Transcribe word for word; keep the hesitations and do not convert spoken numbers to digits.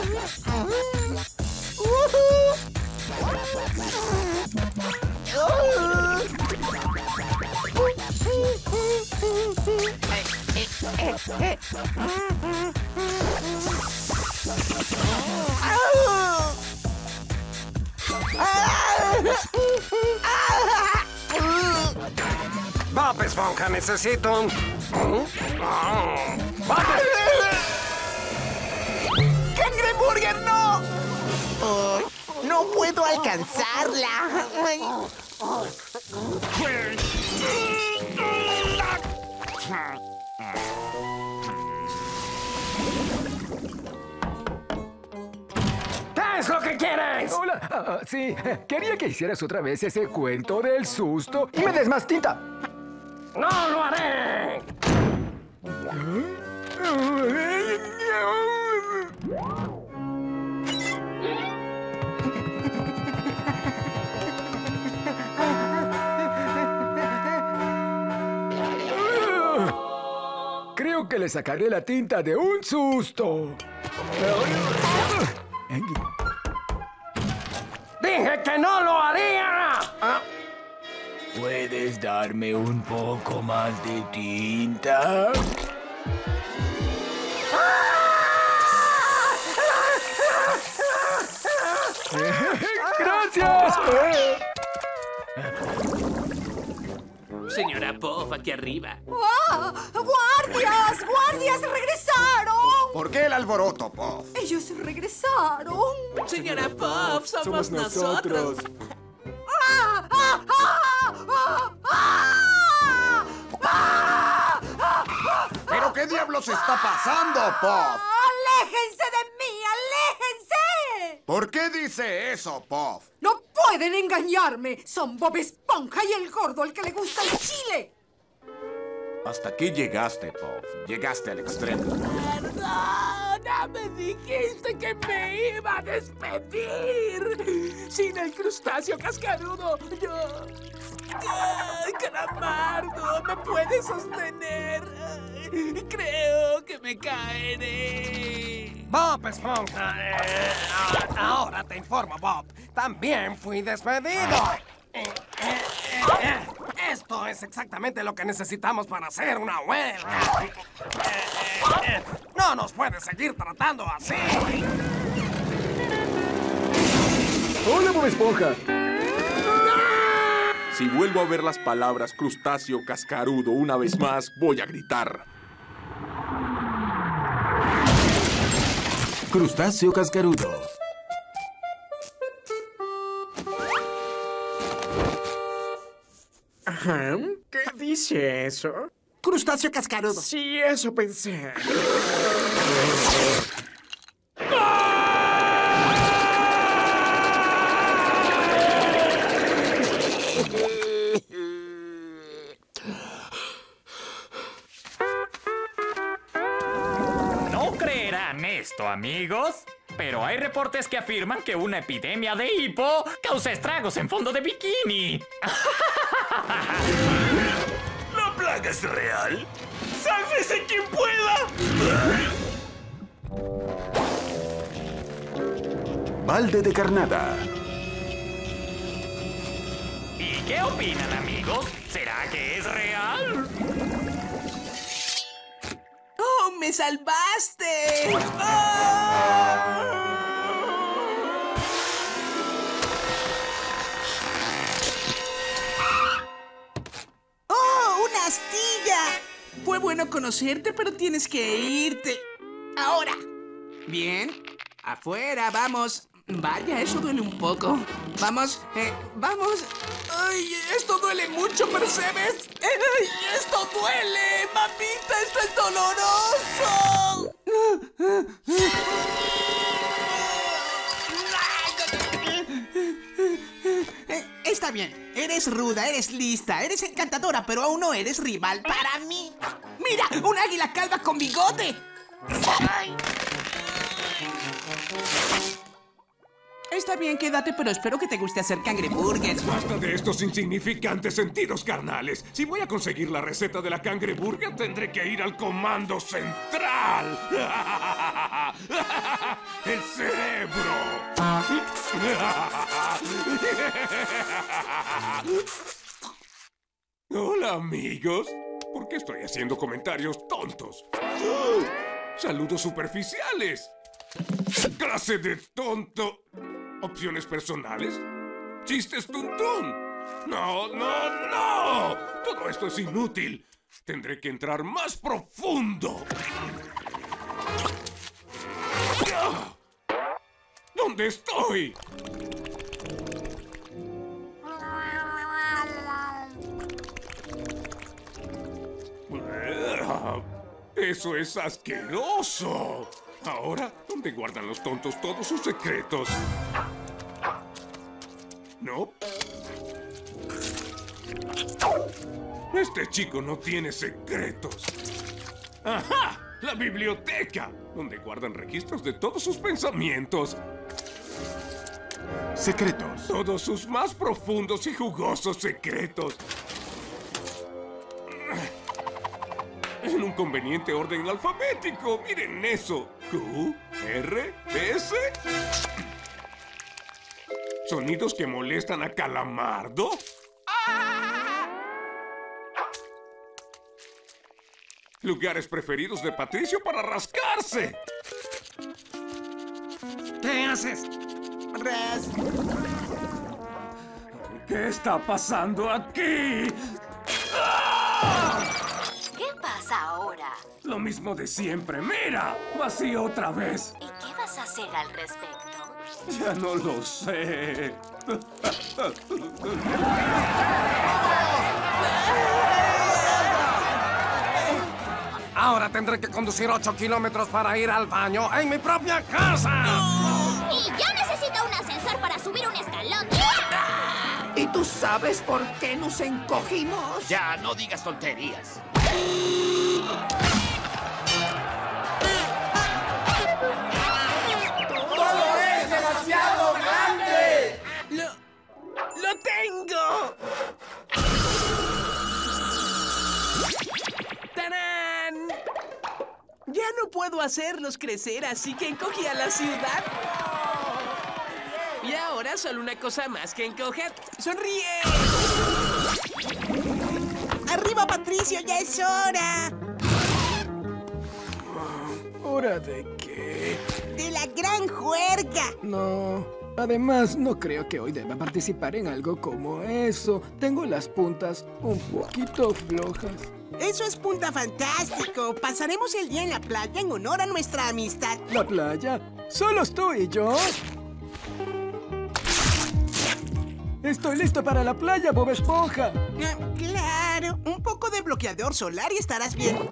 Bob Esponja, necesito un... ¡Bob! ¡Cangreburger, no! Oh, no puedo alcanzarla. Ay. ¿Qué es lo que quieres? Hola, ah, sí, quería que hicieras otra vez ese cuento del susto y me des más tinta. ¡No lo haré! Creo que le sacaré la tinta de un susto. ¡Dije que no lo haría! ¿Ah? ¿Puedes darme un poco más de tinta? ¡Gracias! Señora Puff, aquí arriba. ¡Ah! ¡Guardias! ¡Guardias! ¡Regresaron! ¿Por qué el alboroto, Puff? Ellos regresaron. Señora Puff, somos, Somos nosotros. ¡Ah! ¡Ah! ¡Ah! ¡Ah! ¡Ah! ¡Ah! ¡Ah! ¿Pero qué diablos está pasando, Puff? ¡Aléjense de mí! ¡Aléjense! ¿Por qué dice eso, Puff? ¡No pueden engañarme! Son Bob Esponja y el gordo al que le gusta el chile. Hasta aquí llegaste, Puff. Llegaste al extremo. ¡Perdona! Me dijiste que me iba a despedir. Sin el crustáceo cascarudo, yo... ¡Ay, Calamardo! ¿Me puedes sostener? Ay, creo que me caeré. Bob Esponja, eh, ahora te informo, Bob. También fui despedido. Eh, eh, eh, eh, Esto es exactamente lo que necesitamos para hacer una huelga. Eh, eh, eh, No nos puedes seguir tratando así. ¡Hola, Bob Esponja! Si vuelvo a ver las palabras crustáceo cascarudo una vez más, voy a gritar. Crustáceo cascarudo. Ajá. ¿Qué dice eso? Crustáceo cascarudo. Sí, eso pensé. No creerán esto, amigos, pero hay reportes que afirman que una epidemia de hipo causa estragos en fondo de bikini. ¿La plaga es real? ¡Sálvese quien pueda! Balde de carnada. ¿Y qué opinan, amigos? ¿Será que es real? ¡Oh, me salvaste! ¡Oh! ¡Oh, una astilla! Fue bueno conocerte, pero tienes que irte. Ahora. Bien. Afuera, vamos. Vaya, eso duele un poco. Vamos, eh, vamos. ¡Ay, esto duele mucho, ¿percebes? ¡Ay, esto duele! ¡Mamita, esto es doloroso! Está bien, eres ruda, eres lista, eres encantadora, pero aún no eres rival para mí. ¡Mira, un águila calva con bigote! ¡Ay! Está bien, quédate, pero espero que te guste hacer cangreburgers. Basta de estos insignificantes sentidos carnales. Si voy a conseguir la receta de la cangreburger, tendré que ir al comando central. El Hola, amigos. ¿Por qué estoy haciendo comentarios tontos? ¡Oh! ¡Saludos superficiales! ¡Clase de tonto! ¿Opciones personales? ¡Chistes tuntún! ¡No, no, no! Todo esto es inútil. Tendré que entrar más profundo. ¿Dónde estoy? ¡Eso es asqueroso! Ahora, ¿dónde guardan los tontos todos sus secretos? ¿No? Este chico no tiene secretos. ¡Ajá! ¡La biblioteca! Donde guardan registros de todos sus pensamientos. Secretos. Todos sus más profundos y jugosos secretos. En un conveniente orden alfabético. Miren eso. Q, R, S. Sonidos que molestan a Calamardo. Lugares preferidos de Patricio para rascarse. ¿Qué haces? Res. ¿Qué está pasando aquí? ¿Qué pasa ahora? Lo mismo de siempre. ¡Mira! ¡Vacío otra vez! ¿Y qué vas a hacer al respecto? Ya no lo sé. Ahora tendré que conducir ocho kilómetros para ir al baño en mi propia casa. Y yo necesito un ascensor para subir un escalón. ¿Y tú sabes por qué nos encogimos? Ya, no digas tonterías. ¡Todo es demasiado grande! ¡Lo... lo tengo! ¡Tarán! Ya no puedo hacerlos crecer, así que encogí a la ciudad. Y ahora solo una cosa más que encoger. ¡Sonríe! ¡Arriba, Patricio! ¡Ya es hora! ¿Hora de qué? ¡De la gran juerga! No. Además, no creo que hoy deba participar en algo como eso. Tengo las puntas un poquito flojas. ¡Eso es punta fantástico! Pasaremos el día en la playa en honor a nuestra amistad. ¿La playa? ¿Solo tú y yo? ¡Estoy listo para la playa, Bob Esponja! Ah, claro, un poco de bloqueador solar y estarás bien.